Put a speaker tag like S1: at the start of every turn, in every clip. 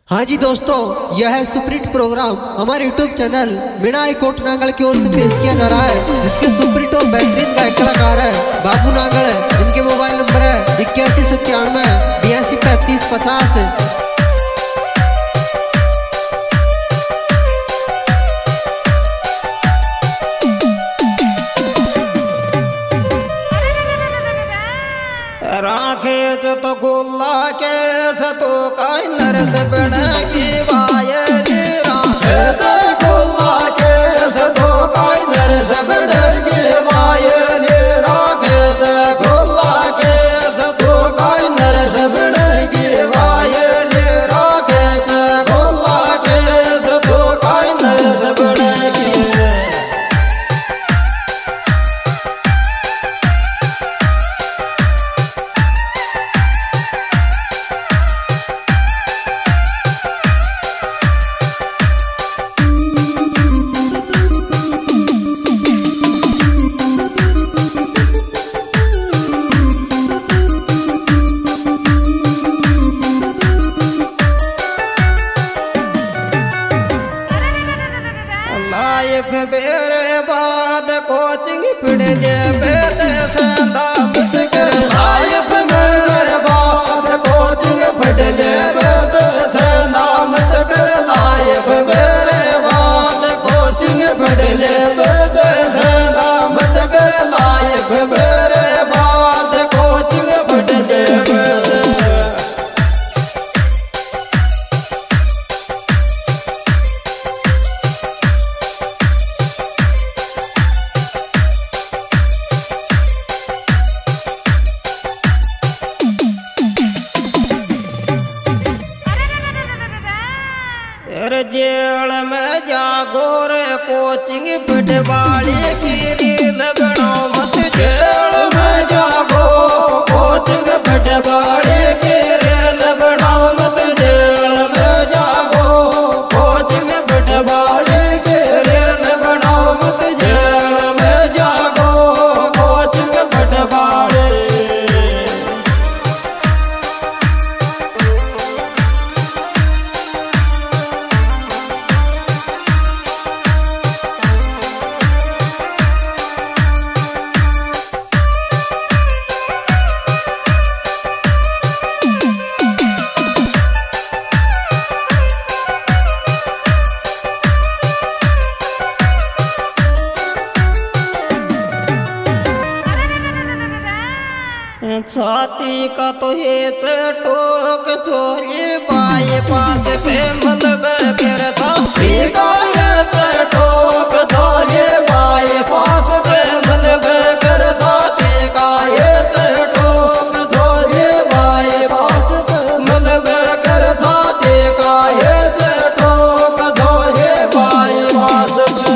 S1: हाँ जी दोस्तों, यह है सुप्रीट प्रोग्राम हमारे यूट्यूब चैनल बिना कोट नांगल की ओर से पेश किया जा रहा है, जिसके सुप्रीट और बेहतरीन गायक कलाकार है बाबू नांगल है। इनके मोबाइल नंबर है 8197 82 3550।
S2: राखे तो गुल्ला के सतो काई नरस बनगी वायरी राखे तो गुल्ला के सतो काई नरस बनगी वायरी राखे तो गुल्ला के सतो काई नरस बनगी वायरी राखे तो गुल्ला के सतो काई नरस बनगी। लाइफ बेरे बाद कोचिंग फिर जे बेद संदा मत कर। लाइफ मेरे बाद कोचिंग फिर जे बेद संदा मत कर। लाइफ मेरे बाद कोचिंग फिर जे बेद संदा मत कर। लाइफ मेरे बाद कोचिंग फिर जे बेद। जेल में जागो रे कोचिंग पटवाली की रील बनाओ मत। जेल में जागो कोचिंग पटवाली की रील बनाओ मत। जेल में जागो कोचिंग पटवाली की रील बनाओ मत। जेल में जागो कोचिंग पटवाली। छाती का तो हेच टोक चोरी बाई पास पे मतलब कर। छाती का हेच टोक चोरी बाई पास पे मतलब कर। छाती का हेच टोक चोरी बाई पास पे मतलब कर। छाती का हेच टोक चोरी बाई पास पे।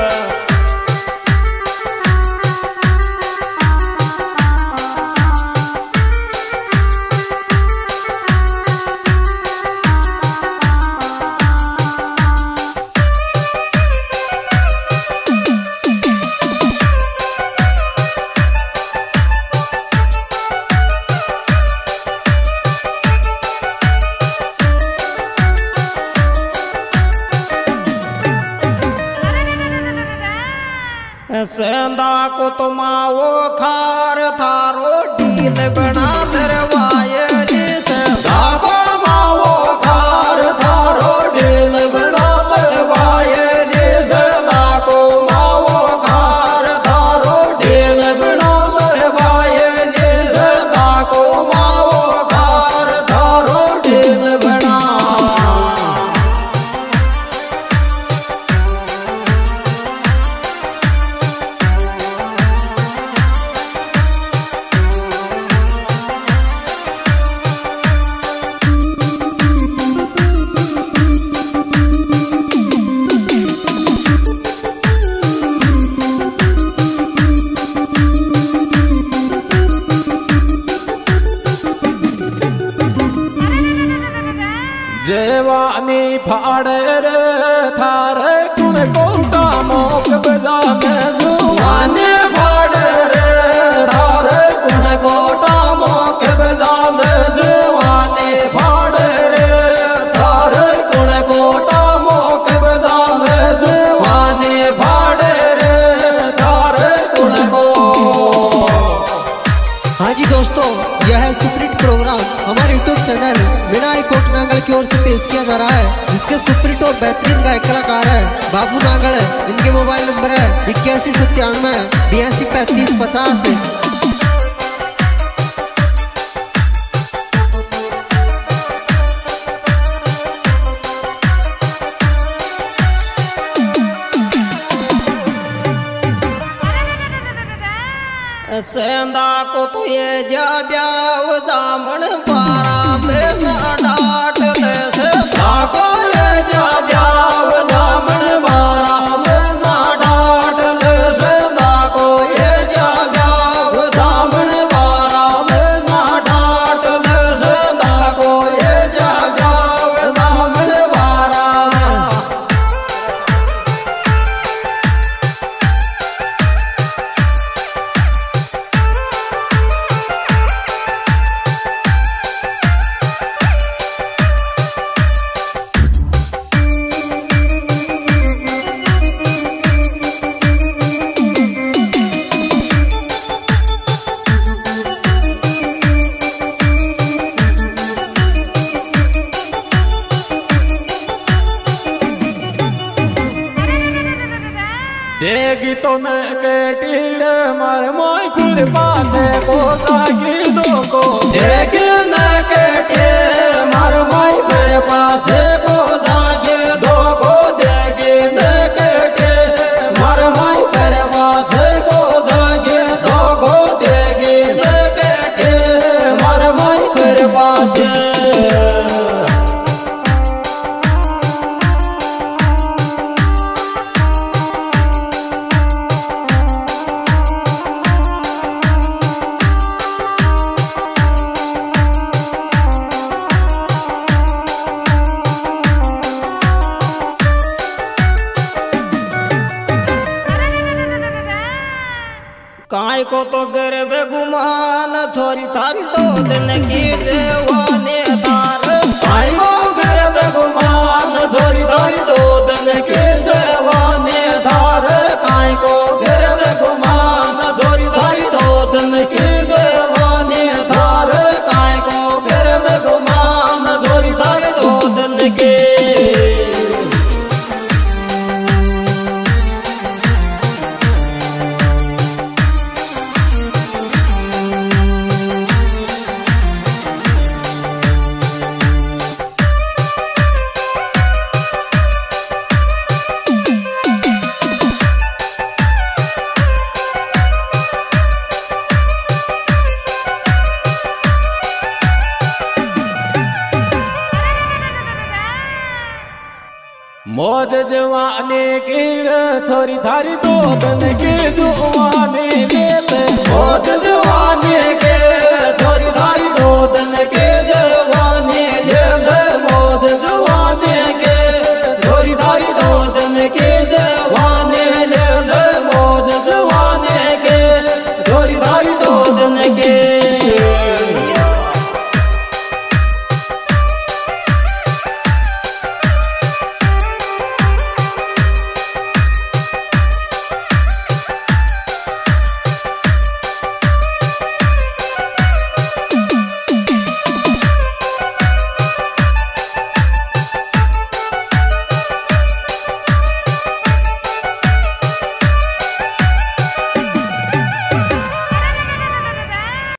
S2: सेंधा को तुमाओ खार थारो डील बना दरवाए जी। सेंधा को माओ खार थारो डील बना दरवाए जी। सेंधा को माओ खार थारो डील बना दरवाए जी। सेंधा को माओ खार थारो डील बना। जेवानी फाड़े रे थारे कुन कोटा मोक बजा में। जुवानी फाड़े रे थारे कुन कोटा मोक बजा में। जुवानी फाड़े रे थारे
S1: नांगल की ओर से पेश किया जा रहा है, जिसके सुप्रीट और बेहतरीन गायक कलाकार है बाबू नांगल। इनके मोबाइल नंबर है 8197823550।
S2: सेंदा को तो ये जा ब्याव दामन बारा में ना डाट ले से को ये जा ब्याव दामन बारा में ना डाट ले सेंदा को ये जा ब्याव दामन बारा में ना डाट ले सेंदा को ये जा ब्याव दामन बारा। देगी तो न केटी रे मार मोई फिर पाछे को जागी दो को देगी न केटी मार मोई फिर पाछे को जागी दो को देगी न केटी मार मोई फिर पाछे को जागी दो को देगी न केटी मार मोई फिर पाछे। काय को तो गर्व गुमान छोरी थारी दो दिन की जवानी तार काय को गर्व गुमान छोरी थारी दो दिन की जवानी तार काय को गर्व गुमान छोरी थारी दो दिन की जवानी तार काय को गर्व गुमान छोरी थारी दो दिन की। मौज जवानी की छोरी थारी दो दिन की जवानी लेते मौज जवानी के छोरी थारी दो दिन की